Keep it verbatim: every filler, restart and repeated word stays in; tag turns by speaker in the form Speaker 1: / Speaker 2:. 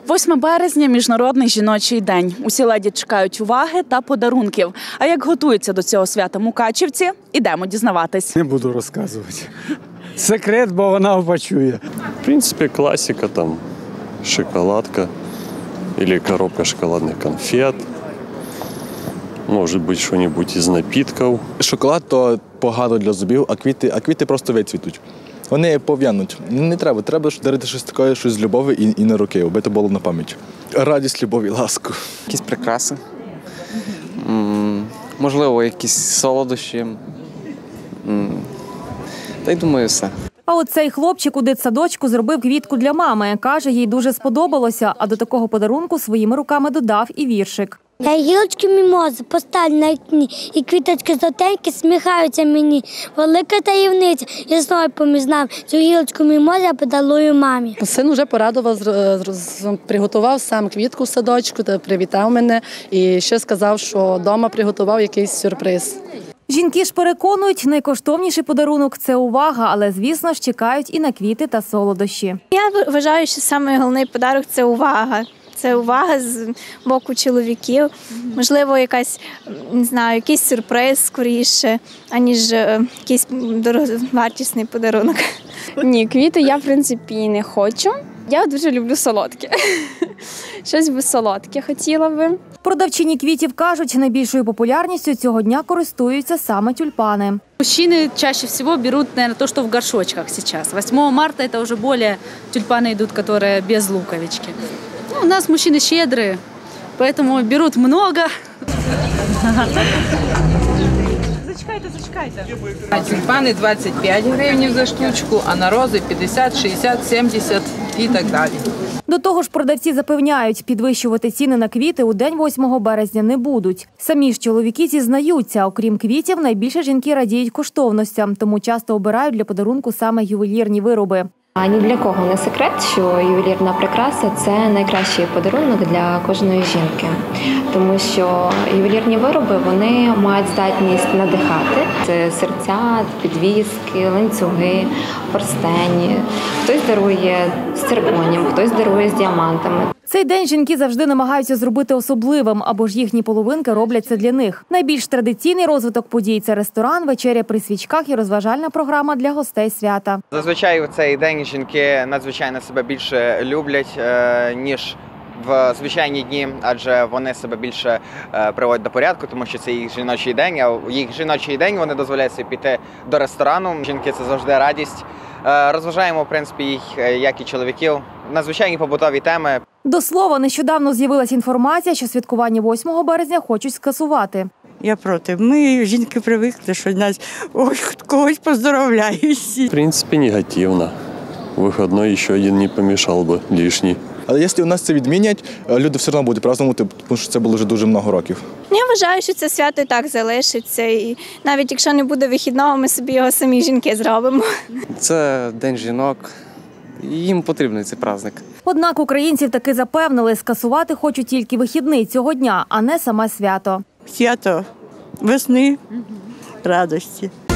Speaker 1: восьме березня – Міжнародний жіночий день. Усі леді чекають уваги та подарунків. А як готуються до цього свята мукачівці – ідемо дізнаватись.
Speaker 2: Не буду розказувати. Секрет, бо вона почує.
Speaker 3: В принципе, классика там шоколадка или коробка шоколадных конфет. Может быть, что-нибудь из напитков.
Speaker 4: Шоколад – то погано для зубів, а квіти, а квіти просто вицвітуть. Вони пов'януть. Не треба. Треба дарити щось таке, щось з любові і, і на руки, аби це було на пам'ять. Радість, любов і ласку.
Speaker 5: Якісь прикраси. М, можливо, якісь солодощі. М, та й думаю, все.
Speaker 6: А от цей хлопчик у дитсадочку зробив квітку для мами. Каже, їй дуже сподобалося, а до такого подарунку своїми руками додав і віршик.
Speaker 7: Я гілочки мімози поставлю на вікні, і квіточки жовтенькі сміхаються мені. Велика таємниця, я знову поміж нами. Цю гілочку мімози я подарую мамі.
Speaker 8: Син вже порадував, приготував сам квітку в садочку, та привітав мене і ще сказав, що вдома приготував якийсь сюрприз.
Speaker 6: Жінки ж переконують, найкоштовніший подарунок – це увага, але, звісно ж, чекають і на квіти та солодощі.
Speaker 9: Я вважаю, що найголовніший подарунок – це увага. Це увага з боку чоловіків, можливо, якась, не знаю, якийсь сюрприз скоріше, аніж якийсь дороговартісний подарунок.
Speaker 10: Ні, квіти я, в принципі, не хочу. Я дуже люблю солодке. Щось би солодке хотіла би.
Speaker 6: Продавчині квітів кажуть, найбільшою популярністю цього дня користуються саме тюльпани.
Speaker 11: Мужчины чаще всего берут, наверное, то, что в горшочках сейчас. восьмого марта это уже более тюльпаны идут, которые без луковички. Ну, у нас мужчины щедрые, поэтому берут много.
Speaker 12: Зачекайте, зачекайте. А тюльпани двадцять п'ять гривень за штучку, а на рози п'ятдесят, шістдесят, сімдесят і так далі.
Speaker 6: До того ж, продавці запевняють, підвищувати ціни на квіти у день восьмого березня не будуть. Самі ж чоловіки зізнаються, окрім квітів, найбільше жінки радіють коштовностям, тому часто обирають для подарунку саме ювелірні вироби.
Speaker 13: А ні для кого не секрет, що ювелірна прикраса – це найкращий подарунок для кожної жінки. Тому що ювелірні вироби, вони мають здатність надихати. Це серця, підвіски, ланцюги, перстені. Хтось дарує з цирконім, хтось дарує з діамантами.
Speaker 6: Цей день жінки завжди намагаються зробити особливим, або ж їхні половинки роблять це для них. Найбільш традиційний розвиток подій – це ресторан, вечеря при свічках і розважальна програма для гостей свята.
Speaker 14: Зазвичай в цей день жінки надзвичайно себе більше люблять, ніж в звичайні дні, адже вони себе більше приводять до порядку, тому що це їх жіночий день, а в їх жіночий день вони дозволяють собі піти до ресторану. Жінки – це завжди радість. Розважаємо, в принципі, їх, як і чоловіків, надзвичайні побутові теми.
Speaker 6: До слова, нещодавно з'явилася інформація, що святкування восьмого березня хочуть скасувати.
Speaker 15: Я проти. Ми, жінки, привикли, що нас ой, когось поздоровляють.
Speaker 3: В принципе, негативно. Выходной еще один не помешал бы лишний.
Speaker 4: Але якщо у нас це відмінять, люди все одно будуть празднувати, тому що це було вже дуже багато років.
Speaker 9: Я вважаю, що це свято і так залишиться. І навіть якщо не буде вихідного, ми собі його самі жінки зробимо.
Speaker 5: Це День жінок. Їм потрібний цей праздник.
Speaker 6: Однак українців таки запевнили, скасувати хочуть тільки вихідний цього дня, а не саме свято.
Speaker 15: Свято весни, радості.